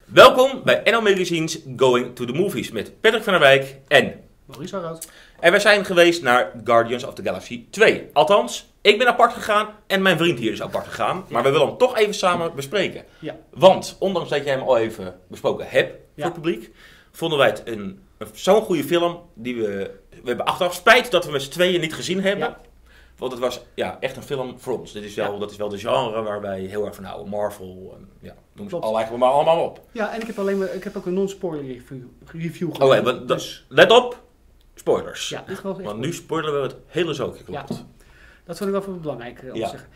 Welkom bij NL Magazine's Going to the Movies met Patrick van der Wijk en Maurice Harroud. En wij zijn geweest naar Guardians of the Galaxy 2. Althans, ik ben apart gegaan en mijn vriend hier is apart gegaan. Maar we willen hem toch even samen bespreken. Ja. Want, ondanks dat jij hem al even besproken hebt voor het publiek, vonden wij het zo'n goede film die we hebben achteraf spijt dat we met z'n tweeën niet gezien hebben. Ja. Want het was echt een film voor ons. Dat is wel de genre waar wij heel erg van houden. Marvel, noem ze maar allemaal op. Ja, en ik heb ook een non-spoiler review Oh, gedaan. dus let op, spoilers. Ja, dit wel echt Want nu spoileren we het hele zookje, klopt. Ja. Dat vond ik wel voor belangrijk om te zeggen.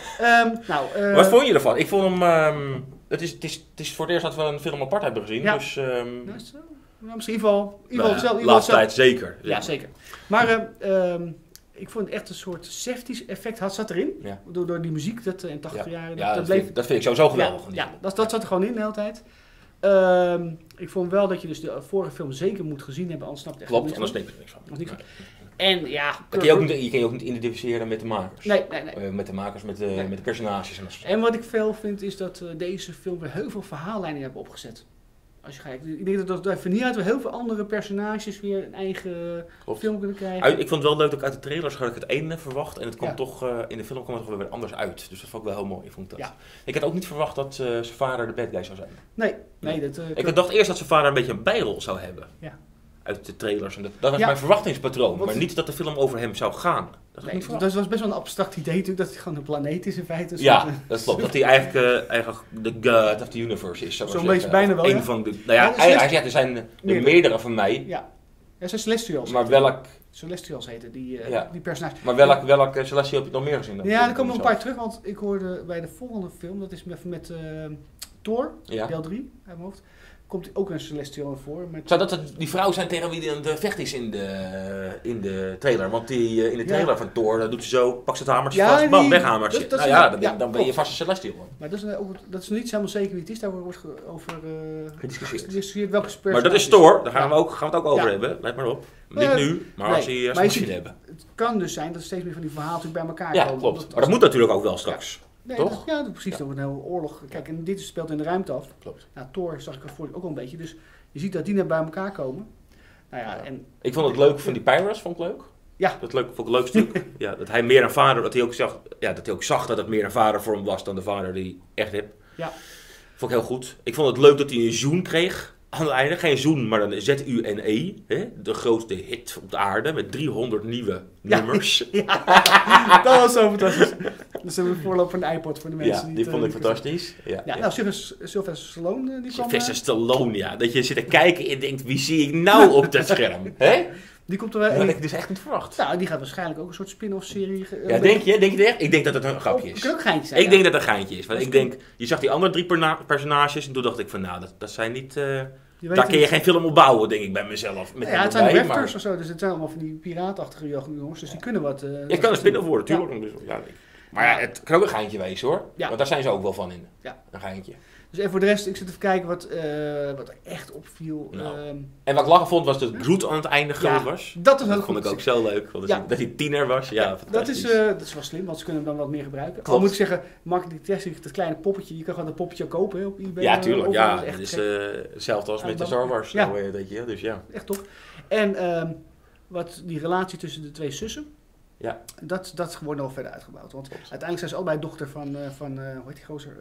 Ja. Wat vond je ervan? Ik vond hem... Het is voor het eerst dat we een film apart hebben gezien. Ja. Dus, misschien wel. Laatste tijd zeker. Ja, zeker. Maar ik vond het echt een soort 70's effect zat erin. Ja. Door die muziek in 80 jaar. Ja, dat vind ik sowieso geweldig. Ja, dat zat er gewoon in de hele tijd. Ik vond wel dat je dus de vorige film zeker moet gezien hebben, anders snap je echt Klopt, anders snap je er niks van. Nee. En ja... Je kan je ook niet identificeren met de makers. Nee. Met de makers, met de personages. En wat ik veel vind is dat deze film weer heel veel verhaallijnen hebben opgezet. Als je kijkt, ik denk dat van hieruit weer heel veel andere personages weer een eigen film kunnen krijgen. Ik vond het wel leuk dat ik uit de trailers had ik het ene verwacht en het kwam toch, in de film kwam het toch weer anders uit. Dus dat vond ik wel heel mooi, vond ik dat. Ja. Ik had ook niet verwacht dat zijn vader de bad guy zou zijn. Nee. Ik dacht eerst dat zijn vader een beetje een bijrol zou hebben. Ja. Uit de trailers. En dat was mijn verwachtingspatroon. Maar niet dat de film over hem zou gaan. Dat was best wel een abstract idee natuurlijk, dat hij gewoon een planeet is in feite. Ja, dat klopt. Dat hij eigenlijk de god of the universe is. Zo'n beetje bijna wel, Een van de... hij zegt, er zijn meerdere van mij. Ja, er zijn Celestials. Maar welk... Celestials heten die personages. Maar welk Celestial heb je nog meer gezien? Ja, er komen nog een paar terug, want ik hoorde bij de volgende film, dat is met Thor, deel 3 uit mijn hoofd. Komt ook een Celestial voor. Zou dat die vrouw zijn tegen wie de vecht is in de trailer? Want in de trailer van Thor doet ze zo, pakt ze het hamertje vast, bam, weghamertje. Dan ben je vast een Celestial. Maar dat is niet helemaal zeker wie het is, daar wordt over gediscussieerd. Welke maar dat is Thor, daar gaan we het ook over hebben, let maar op. Niet nu, maar als we misschien hebben. Het kan dus zijn dat steeds meer van die verhalen bij elkaar komen. Ja, klopt. Maar dat moet natuurlijk ook wel straks. Nee, toch? Precies. Dat wordt een hele oorlog. Kijk, en dit speelt in de ruimte af. Klopt. Nou, Thor zag ik er ook wel een beetje. Dus je ziet dat die net bij elkaar komen. Nou ja, en ik vond het leuk van die Pirates, vond ik leuk. Ja. Dat vond ik een leuk stuk. Dat hij meer een vader, dat hij ook zag dat het meer een vader voor hem was dan de vader die hij echt heeft. Ja. Vond ik heel goed. Ik vond het leuk dat hij een zoen kreeg aan het einde. Geen zoen, maar dan ZUNE. De grootste hit op de aarde met 300 nieuwe nummers. Ja, dat was zo fantastisch. Dus we hebben voorloop van de iPod voor de mensen. Ja, die vond ik fantastisch. Nou, Sylvester Stallone die kwam. Sylvester Stallone, ja. Dat je zit te kijken en denkt, wie zie ik nou op dat scherm? Hè? Die komt er wel. Dat had ik dus echt niet verwacht. Nou, die gaat waarschijnlijk ook een soort spin-off serie. Ja, denk je het echt? Ik denk dat het een grapje is. Het kan ook een geintje zijn. Ik denk dat het een geintje is. Want ik denk, je zag die andere 3 personages en toen dacht ik van, nou, dat zijn niet... daar kun je geen film op bouwen, denk ik bij mezelf. Het zijn rafters of zo, dus het zijn allemaal van die piraatachtige jongens, dus die kunnen wat... Je kan een spin-off worden, tuurlijk. Ja. Maar het kan ook een geintje wezen, hoor. Ja. Want daar zijn ze ook wel van in. Ja. Een geintje. Dus even voor de rest, ik zit even kijken wat er echt opviel. Nou. En wat ik lachen vond, was dat Groot aan het einde groot was. Dat vond ik ook zo leuk. Dat hij 10er was. Ja, dat is wel slim, want ze kunnen hem dan wat meer gebruiken. Al moet ik zeggen, marketing technisch, dat kleine poppetje, je kan gewoon dat poppetje kopen op eBay. Ja, tuurlijk. Het is hetzelfde als met de Star Wars. Ja. Dus ja. Echt toch. En wat die relatie tussen de twee zussen. Ja. Dat wordt nog verder uitgebouwd. Want uiteindelijk zijn ze allebei dochter van hoe heet die gozer?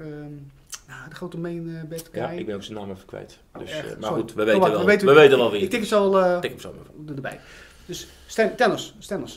De grote main bad guy. Ja, ik ben ook zijn naam even kwijt. Dus, maar sorry. goed, we weten wel wie. Ik tik hem zo erbij. Dus Thanos,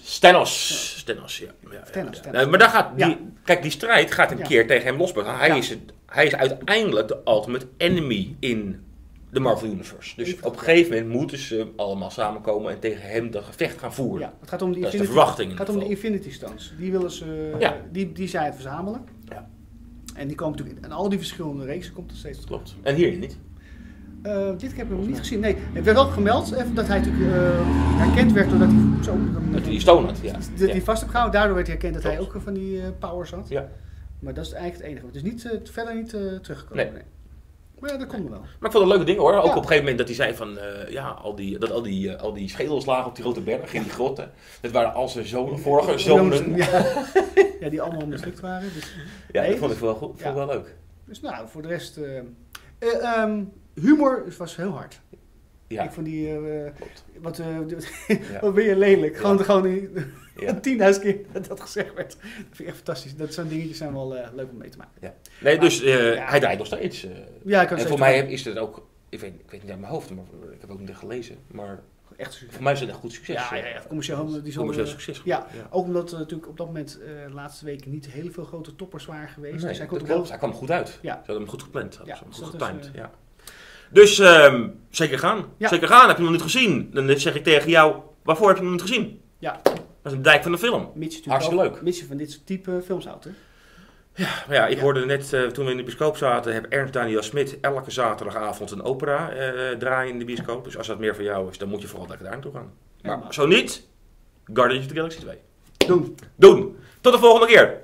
ja. Maar daar gaat kijk, die strijd gaat een keer tegen hem losbreken. Hij is uiteindelijk de ultimate enemy in de Marvel Universe. Dus op een gegeven moment moeten ze allemaal samenkomen en tegen hem dat gevecht gaan voeren. Ja, het gaat om dat is de verwachting. Het gaat om de Infinity Stones. Die willen ze, die zij het verzamelen. Ja. En die komen natuurlijk in al die verschillende reeksen komt er steeds terug. Klopt. En hier niet? Dit heb ik nog niet gezien. Nee, het werd wel gemeld even dat hij natuurlijk herkend werd doordat hij dat hij die stone had. Ja. Dat hij vast heeft gehouden. Daardoor werd hij herkend dat hij ook van die powers had. Ja. Maar dat is eigenlijk het enige. Het is verder niet teruggekomen. Nee. Maar ja, dat komt er wel. Maar ik vond het een leuke ding hoor. Ook op een gegeven moment dat hij zei van, al die schedels lagen op die grote berg in die grotten. Dat waren al zijn zonen, vorige zonen. Ja, die allemaal mislukt waren. Dus, ja, dat vond ik wel goed. Vond ik wel leuk. Dus nou, voor de rest... humor was heel hard. Ja. Ik vond die, wat ben je lelijk. Gewoon 10.000 keer dat gezegd werd. Dat vind ik echt fantastisch. Dat zo'n dingetjes zijn wel leuk om mee te maken. Ja. Nee, maar, dus hij draait nog steeds. En voor mij is het ook, ik weet niet uit mijn hoofd, maar ik heb ook niet gelezen. Maar echt succes. Voor mij is het een goed succes. Commercieel succes. Ja, ook omdat natuurlijk op dat moment de laatste weken niet heel veel grote toppers waren geweest. Nee, dus hij kwam goed uit. Ja. Ze hadden hem goed gepland. Goed getimed. Ja. Dus zeker gaan. Ja. Zeker gaan. Heb je hem nog niet gezien? Dan zeg ik tegen jou, waarvoor heb je hem nog niet gezien? Ja. Dat is een dijk van de film. Hartstikke leuk. Mits je van dit type films houdt, hè? Ja, ik hoorde net, toen we in de bioscoop zaten, heb Ernst Daniel Smit elke zaterdagavond een opera draaien in de bioscoop. Dus als dat meer voor jou is, dan moet je vooral lekker daar naartoe gaan. Maar zo niet, Guardians of the Galaxy 2. Doen. Tot de volgende keer.